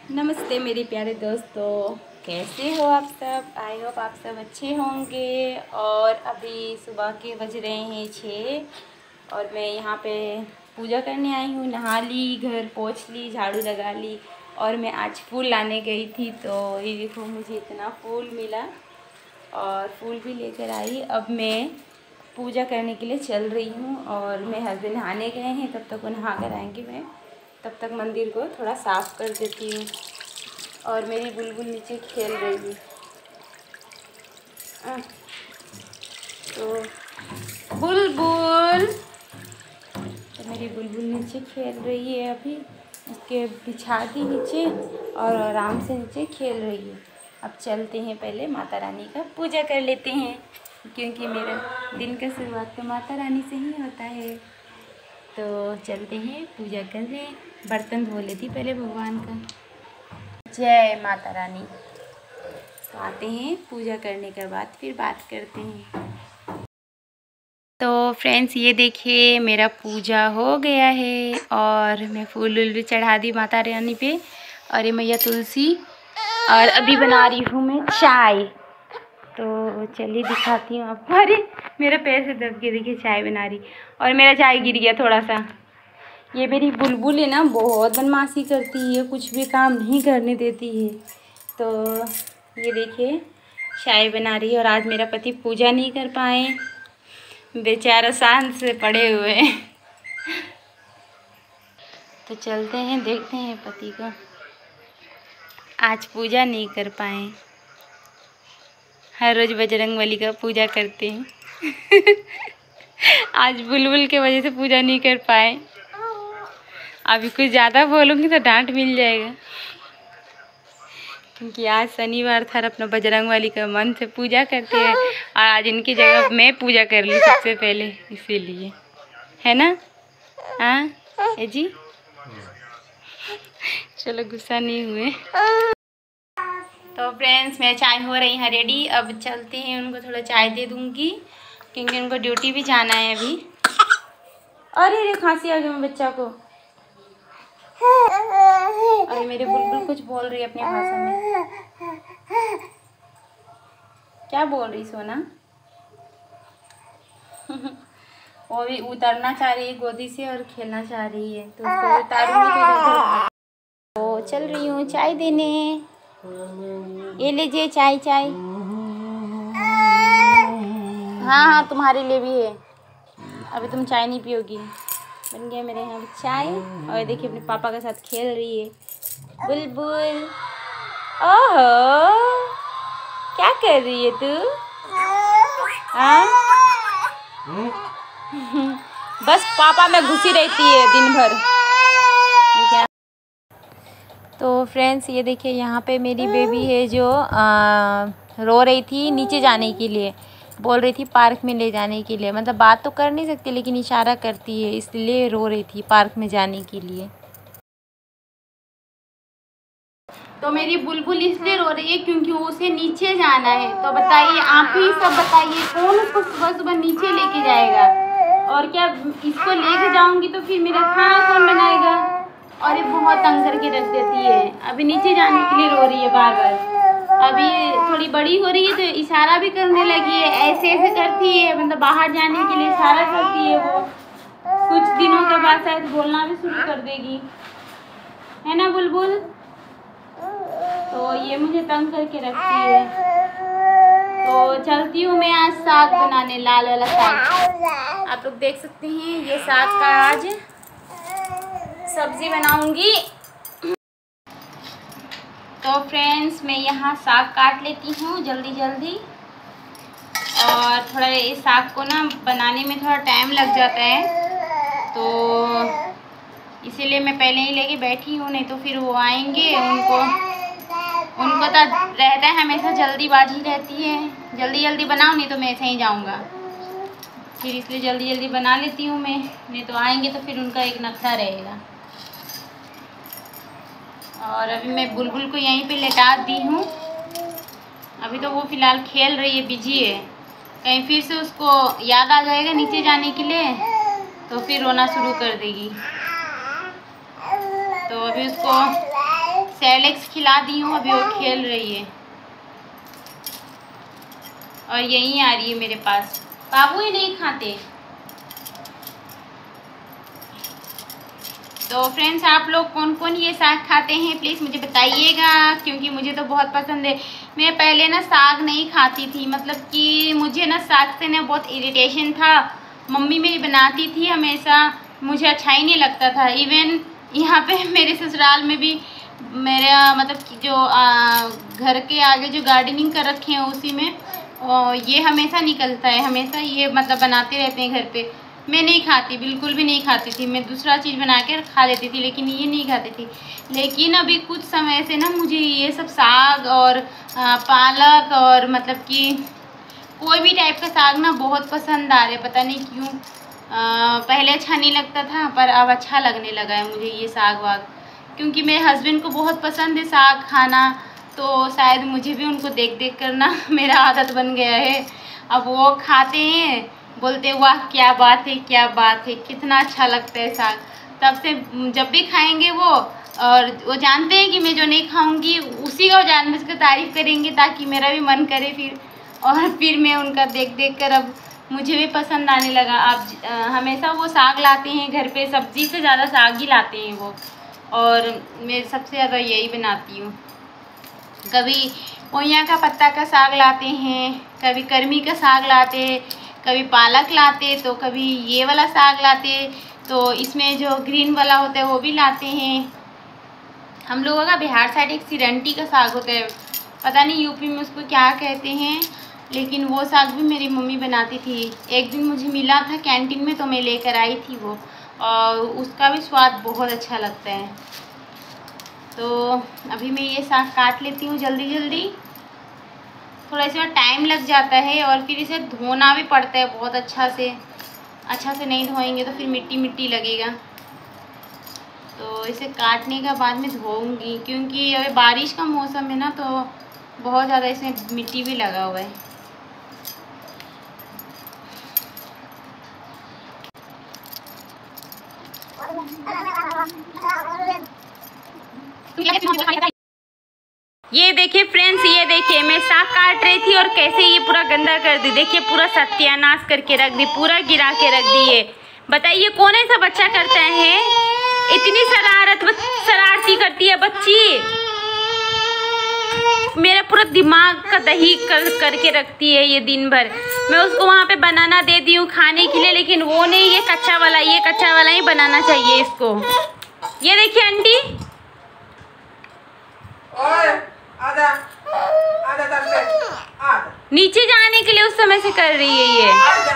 नमस्ते मेरे प्यारे दोस्तों, कैसे हो आप सब। आई होप आप सब अच्छे होंगे। और अभी सुबह के बज रहे हैं 6 और मैं यहाँ पे पूजा करने आई हूँ। नहा ली, घर पोंछ ली, झाड़ू लगा ली और मैं आज फूल लाने गई थी। तो ये देखो मुझे इतना फूल मिला और फूल भी लेकर आई। अब मैं पूजा करने के लिए चल रही हूँ और मेरे हस्बैंड नहाने गए हैं, तब तक वो नहा कर आएंगे। मैं तब तक मंदिर को थोड़ा साफ़ कर देती हूँ। और मेरी बुलबुल नीचे खेल रही है। तो बुलबुल, तो मेरी बुलबुल नीचे खेल रही है। अभी उसके बिछा दी नीचे और आराम से नीचे खेल रही है। अब चलते हैं, पहले माता रानी का पूजा कर लेते हैं, क्योंकि मेरा दिन का शुरुआत तो माता रानी से ही होता है। तो चलते हैं, पूजा कर लें। बर्तन धो लेती पहले भगवान का। जय माता रानी। तो आते हैं, पूजा करने के बाद फिर बात करते हैं। तो फ्रेंड्स ये देखिए मेरा पूजा हो गया है और मैं फूल वूल भी चढ़ा दी माता रानी पे। और ये मैया तुलसी, और अभी बना रही हूँ मैं चाय। तो चलिए दिखाती हूँ आपको। अरे मेरे पैर से दब के देखिए चाय बना रही और मेरा चाय गिर गया थोड़ा सा। ये मेरी बुलबुल है ना, बहुत बदमाशी करती है, कुछ भी काम नहीं करने देती है। तो ये देखिए चाय बना रही है। और आज मेरा पति पूजा नहीं कर पाए, बेचारा शांत से पड़े हुए हैं। तो चलते हैं, देखते हैं पति को। आज पूजा नहीं कर पाए। हर रोज़ बजरंगबली का पूजा करते हैं। आज बुलबुल के वजह से पूजा नहीं कर पाए। अभी कुछ ज़्यादा बोलूँगी तो डांट मिल जाएगा, क्योंकि आज शनिवार था, अपना बजरंगबली का मन से पूजा करते हैं। और आज इनकी जगह मैं पूजा कर ली सबसे पहले, इसीलिए, है ना। हाँ है जी, चलो गुस्सा नहीं हुए। तो फ्रेंड्स मेरी चाय हो रही है रेडी। अब चलते हैं, उनको थोड़ा चाय दे दूँगी, क्योंकि उनको ड्यूटी भी जाना है अभी। अरे खांसी आ गई मेरे बच्चा को। अरे मेरे बुलबुल कुछ बोल रही है अपनी भाषा में। क्या बोल रही सोना। वो भी उतरना चाह रही है गोदी से और खेलना चाह रही है, तो उसको उतारूंगी तो चल रही हूँ चाय देने। ये लीजिए चाय। चाय हाँ तुम्हारे लिए भी है। अभी तुम चाय नहीं पियोगी। बन गया मेरे यहाँ चाय। और देखिए अपने पापा के साथ खेल रही है बुलबुल। ओहो क्या कर रही है तू। हाँ बस पापा में घुसी रहती है दिन भर। तो फ्रेंड्स ये देखिए यहाँ पे मेरी बेबी है जो रो रही थी नीचे जाने के लिए, बोल रही थी पार्क में ले जाने के लिए। मतलब बात तो कर नहीं सकती लेकिन इशारा करती है, इसलिए रो रही थी पार्क में जाने के लिए। तो मेरी बुलबुल इसलिए रो रही है क्योंकि उसे नीचे जाना है। तो बताइए आप ही सब बताइए, कौन उसको सुबह सुबह नीचे लेके जाएगा। और क्या इसको लेके जाऊंगी तो फिर मेरा खाना कौन बनाएगा। और ये बहुत तंग करके रख देती है। अभी नीचे जाने के लिए रो रही है बार बार। अभी थोड़ी बड़ी हो रही है तो इशारा भी करने लगी है, ऐसे ऐसे करती है, मतलब बाहर जाने के लिए इशारा करती है। वो कुछ दिनों के बाद शायद बोलना भी शुरू कर देगी, है ना बुलबुल। तो ये मुझे तंग करके रखती है। तो चलती हूँ मैं आज साग बनाने, लाल वाला साग। आप लोग देख सकते हैं ये साग का आज सब्जी बनाऊंगी। तो फ्रेंड्स मैं यहाँ साग काट लेती हूँ जल्दी जल्दी। और थोड़ा इस साग को ना बनाने में थोड़ा टाइम लग जाता है, तो इसीलिए मैं पहले ही लेके बैठी हूँ। नहीं तो फिर वो आएंगे, उनको तो रहता है हमेशा जल्दीबाजी रहती है, जल्दी जल्दी बनाओ नहीं तो मैं ऐसे ही जाऊँगा फिर, इसलिए जल्दी जल्दी बना लेती हूँ मैं। नहीं तो आएंगे तो फिर उनका एक नखरा रहेगा। और अभी मैं बुलबुल को यहीं पे लेटा दी हूँ। अभी तो वो फ़िलहाल खेल रही है, बिजी है। कहीं फिर से उसको याद आ जाएगा नीचे जाने के लिए तो फिर रोना शुरू कर देगी। तो अभी उसको सेरेलैक्स खिला दी हूँ, अभी वो खेल रही है और यहीं आ रही है मेरे पास। बाबू ये नहीं खाते। तो फ्रेंड्स, आप लोग कौन कौन ये साग खाते हैं प्लीज़ मुझे बताइएगा, क्योंकि मुझे तो बहुत पसंद है। मैं पहले ना साग नहीं खाती थी, मतलब कि मुझे ना साग से ना बहुत इरिटेशन था। मम्मी मेरी बनाती थी हमेशा, मुझे अच्छा ही नहीं लगता था। इवन यहाँ पे मेरे ससुराल में भी मेरा मतलब कि जो घर के आगे जो गार्डनिंग कर रखे हैं उसी में ये हमेशा निकलता है, हमेशा ये मतलब बनाते रहते हैं घर पे। मैं नहीं खाती, बिल्कुल भी नहीं खाती थी। मैं दूसरा चीज़ बना कर खा लेती थी, लेकिन ये नहीं खाती थी। लेकिन अभी कुछ समय से ना मुझे ये सब साग और पालक और मतलब कि कोई भी टाइप का साग ना बहुत पसंद आ रहा है, पता नहीं क्यों। पहले अच्छा नहीं लगता था, पर अब अच्छा लगने लगा है मुझे ये साग वाग, क्योंकि मेरे हस्बैंड को बहुत पसंद है साग खाना, तो शायद मुझे भी उनको देख देख कर ना मेरा आदत बन गया है। अब वो खाते हैं, बोलते वाह क्या बात है, क्या बात है, कितना अच्छा लगता है साग। तब से जब भी खाएंगे वो, और वो जानते हैं कि मैं जो नहीं खाऊंगी उसी का वो जानबूझ कर तारीफ़ करेंगे, ताकि मेरा भी मन करे फिर, और फिर मैं उनका देख देख कर अब मुझे भी पसंद आने लगा। अब हमेशा वो साग लाते हैं घर पे, सब्जी से ज़्यादा साग ही लाते हैं वो, और मैं सबसे ज़्यादा यही बनाती हूँ। कभी पोइया का पत्ता का साग लाते हैं, कभी कर्मी का साग लाते, कभी पालक लाते, तो कभी ये वाला साग लाते, तो इसमें जो ग्रीन वाला होता है वो भी लाते हैं। हम लोगों का बिहार साइड एक सिरंटी का साग होता है, पता नहीं यूपी में उसको क्या कहते हैं, लेकिन वो साग भी मेरी मम्मी बनाती थी। एक दिन मुझे मिला था कैंटीन में, तो मैं लेकर आई थी वो, और उसका भी स्वाद बहुत अच्छा लगता है। तो अभी मैं ये साग काट लेती हूँ जल्दी जल्दी, थोड़ा इसमें टाइम लग जाता है, और फिर इसे धोना भी पड़ता है बहुत अच्छा से नहीं धोएंगे तो फिर मिट्टी मिट्टी लगेगा। तो इसे काटने का बाद में धोऊंगी, क्योंकि अभी बारिश का मौसम है ना, तो बहुत ज़्यादा इसमें मिट्टी भी लगा हुआ है। ये देखिए फ्रेंड्स, ये देखिए मैं साग काट रही थी और कैसे ये पूरा गंदा कर दी। देखिए पूरा सत्यानाश करके रख दी, पूरा गिरा के रख दी है। बताइए कौन ऐसा बच्चा करता है, इतनी शरारती करती है बच्ची। मेरा पूरा दिमाग का दही करके रखती है ये दिन भर। मैं उसको वहाँ पे बनाना दे दी हूँ खाने के लिए, लेकिन वो नहीं, ये कच्चा वाला ही बनाना चाहिए इसको। ये देखिए आंटी, आजा नीचे जाने के लिए उस समय से कर रही है ये।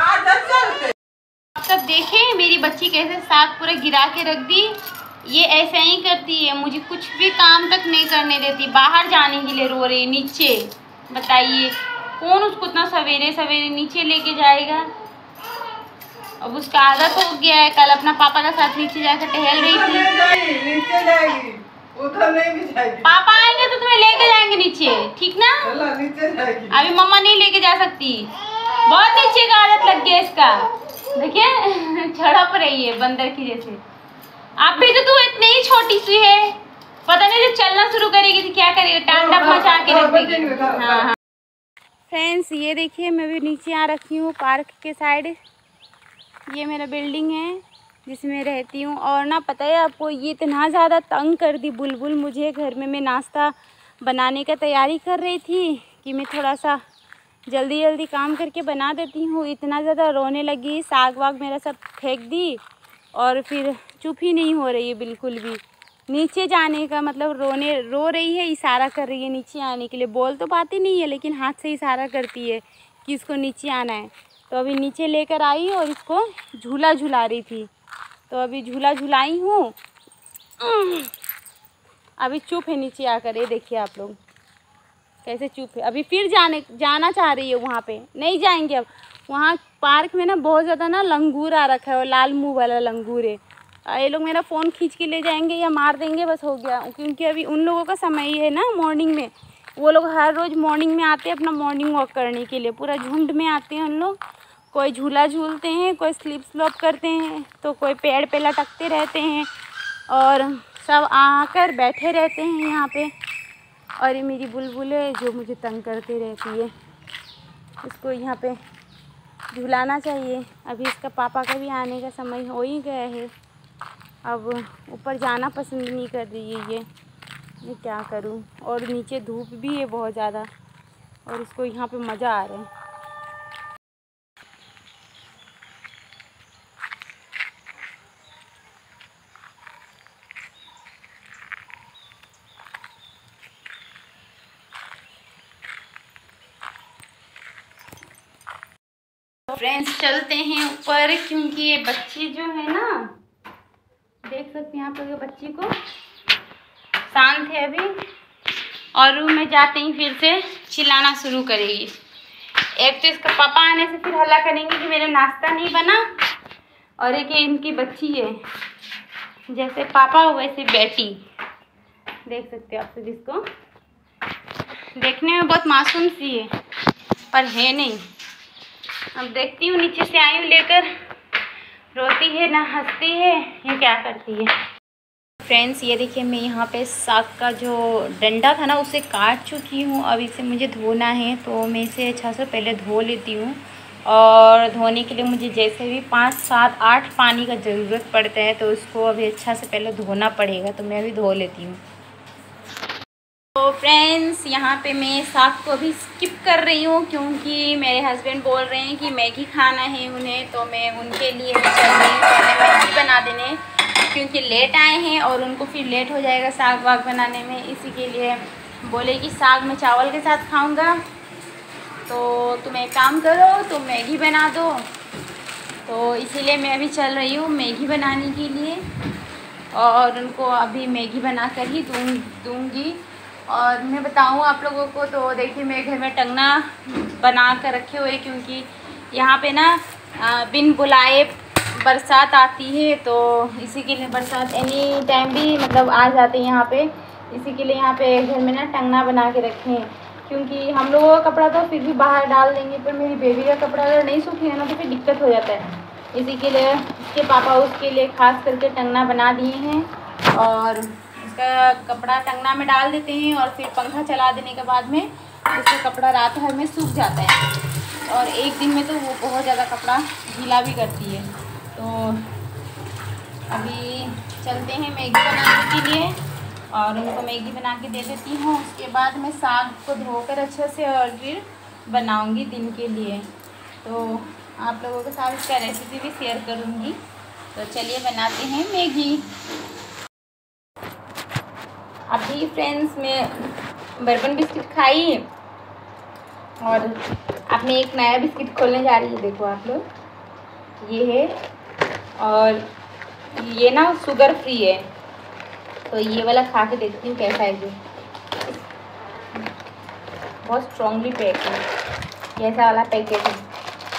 आप सब देखें मेरी बच्ची कैसे साग पूरा गिरा के रख दी। ये ऐसे ही करती है, मुझे कुछ भी काम तक नहीं करने देती, बाहर जाने के लिए रो रही है नीचे। बताइए कौन उसको इतना सवेरे सवेरे नीचे लेके जाएगा। अब उसका आदत हो गया है, कल अपना पापा के साथ नीचे जाकर टहल रही थी। नीचे जाएगी, उधर नहीं भी जाएगी। पापा आएंगे तो तुम्हें लेके जाएंगे नीचे, ठीक ना? चला नीचे जाएगी। अभी मम्मा नहीं लेके जा सकती, बहुत नीचे का आदत लग गया इसका। देखिए छड़प रही है बंदर की जैसे। आप भी तो तू इतनी ही छोटी सी है, पता नहीं जब चलना शुरू करेगी तो क्या करेगी, टांडप मचा के रख देगी। हाँ। फ्रेंड्स ये देखिए मैं भी नीचे आ रखी हूँ पार्क के साइड। ये मेरा बिल्डिंग है जिसमें रहती हूँ, और ना पता है आपको ये इतना ज़्यादा तंग कर दी बुलबुल मुझे। घर में मैं नाश्ता बनाने का तैयारी कर रही थी कि मैं थोड़ा सा जल्दी जल्दी काम करके बना देती हूँ, इतना ज़्यादा रोने लगी, साग वाग मेरा सब फेंक दी, और फिर चुप ही नहीं हो रही है बिल्कुल भी। नीचे जाने का मतलब रो रही है, इशारा कर रही है नीचे आने के लिए। बोल तो पाती नहीं है, लेकिन हाथ से इशारा करती है कि इसको नीचे आना है। तो अभी नीचे लेकर आई और इसको झूला झुला रही थी, तो अभी झूला झुलाई हूँ। अभी चुप है नीचे आकर, ये देखिए आप लोग कैसे चुप है। अभी फिर जाना चाह रही है वहाँ पे, नहीं जाएंगे अब। वहाँ पार्क में ना बहुत ज़्यादा ना लंगूर आ रखा है, और लाल मुंह वाला लंगूर है। ये लोग मेरा फ़ोन खींच के ले जाएंगे या मार देंगे, बस हो गया। क्योंकि अभी उन लोगों का समय ही है ना मॉर्निंग में, वो लोग हर रोज़ मॉर्निंग में आते हैं अपना मॉर्निंग वॉक करने के लिए। पूरा झुंड में आते हैं उन लोग, कोई झूला झूलते हैं, कोई स्लिप स्लॉप करते हैं, तो कोई पेड़ पे लटकते रहते हैं, और सब आकर बैठे रहते हैं यहाँ पे। और ये मेरी बुलबुल है जो मुझे तंग करती रहती है। इसको यहाँ पे झुलाना चाहिए। अभी इसका पापा का भी आने का समय हो ही गया है। अब ऊपर जाना पसंद नहीं कर रही है ये क्या करूँ। और नीचे धूप भी है बहुत ज़्यादा और इसको यहाँ पे मज़ा आ रहा है। फ्रेंड्स चलते हैं ऊपर, क्योंकि ये बच्ची जो है ना, देख सकते हैं यहाँ पर बच्ची को, शांत है अभी और रूम में जाते ही फिर से चिल्लाना शुरू करेगी। एक तो इसका पापा आने से फिर हल्ला करेंगे कि मेरा नाश्ता नहीं बना, और एक इनकी बच्ची है, जैसे पापा वैसे बेटी। देख सकते हो आप सब इसको, देखने में बहुत मासूम सी है पर है नहीं। अब देखती हूँ, नीचे से आई हूँ लेकर, रोती है ना हंसती है, ये क्या करती है। फ्रेंड्स ये देखिए, मैं यहाँ पे साग का जो डंडा था ना उसे काट चुकी हूँ। अब इसे मुझे धोना है, तो मैं इसे अच्छा से पहले धो लेती हूँ। और धोने के लिए मुझे जैसे भी 5, 7, 8 पानी का ज़रूरत पड़ता है, तो उसको अभी अच्छा से पहले धोना पड़ेगा। तो मैं अभी धो लेती हूँ। तो फ्रेंड्स यहाँ पे मैं साग को अभी स्किप कर रही हूँ, क्योंकि मेरे हस्बैंड बोल रहे हैं कि मैगी खाना है उन्हें, तो मैं उनके लिए भी चल रही हूँ पहले मैगी बना देने, क्योंकि लेट आए हैं और उनको फिर लेट हो जाएगा साग वाग बनाने में। इसी के लिए बोले कि साग में चावल के साथ खाऊंगा, तो तुम एक काम करो, तुम मैगी बना दो। तो इसीलिए मैं अभी चल रही हूँ मैगी बनाने के लिए, और उनको अभी मैगी बना कर ही दूँगी। और मैं बताऊँ आप लोगों को, तो देखिए मेरे घर में टंगना बना कर रखे हुए, क्योंकि यहाँ पे ना बिन बुलाए बरसात आती है, तो इसी के लिए बरसात एनी टाइम भी मतलब आ जाते हैं यहाँ पे। इसी के लिए यहाँ पे घर में ना टंगना बना के रखे हैं, क्योंकि हम लोगों का कपड़ा तो फिर भी बाहर डाल देंगे, पर मेरी बेबी का कपड़ा अगर नहीं सूखेगा ना तो फिर दिक्कत हो जाता है। इसी के लिए उसके पापा उसके लिए ख़ास करके टंगना बना दिए हैं, और उसका कपड़ा टंगना में डाल देते हैं, और फिर पंखा चला देने के बाद में उसका कपड़ा रात भर में सूख जाता है, और एक दिन में तो वो बहुत ज़्यादा कपड़ा गीला भी करती है। तो अभी चलते हैं मैगी बनाने के लिए, और उनको मैगी बना के दे देती हूँ। उसके बाद मैं साग को धोकर अच्छे से और फिर बनाऊँगी दिन के लिए, तो आप लोगों के साथ इसका रेसिपी भी शेयर करूँगी। तो चलिए बनाते हैं मैगी। अभी फ्रेंड्स मैं बर्बन बिस्किट खाई, और अब मैं एक नया बिस्किट खोलने जा रही हूँ। देखो आप लोग, ये है, और ये ना शुगर फ्री है, तो ये वाला खा के देखती हूँ कैसा है। जो बहुत स्ट्रॉन्गली पैक है, ये ऐसा वाला पैकेट है।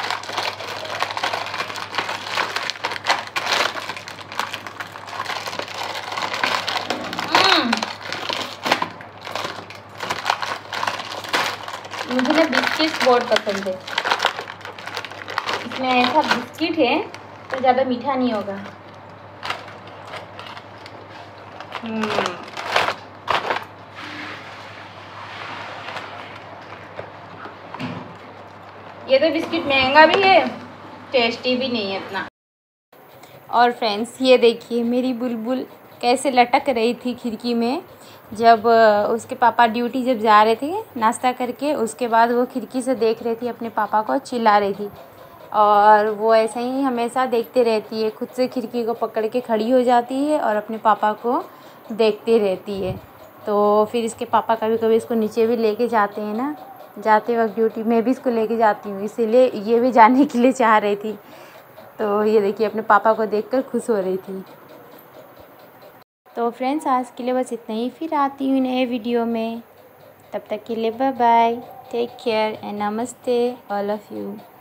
मुझे ना बिस्किट बहुत पसंद है, इसमें ऐसा बिस्किट है तो ज़्यादा मीठा नहीं होगा। ये तो बिस्किट महंगा भी है, टेस्टी भी नहीं है इतना। और फ्रेंड्स ये देखिए मेरी बुलबुल कैसे लटक रही थी खिड़की में, जब उसके पापा ड्यूटी जब जा रहे थे नाश्ता करके, उसके बाद वो खिड़की से देख रही थी अपने पापा को, चिल्ला रही थी। और वो ऐसे ही हमेशा देखते रहती है, खुद से खिड़की को पकड़ के खड़ी हो जाती है और अपने पापा को देखते रहती है। तो फिर इसके पापा कभी कभी इसको नीचे भी लेके जाते हैं ना, जाते वक्त ड्यूटी में भी इसको लेके जाती हूँ, इसीलिए ये भी जाने के लिए चाह रही थी। तो ये देखिए अपने पापा को देखकर खुश हो रही थी। तो फ्रेंड्स आज के लिए बस इतना ही, फिर आती हूँ नए वीडियो में। तब तक के लिए bye bye, take care and नमस्ते ऑल ऑफ़ यू।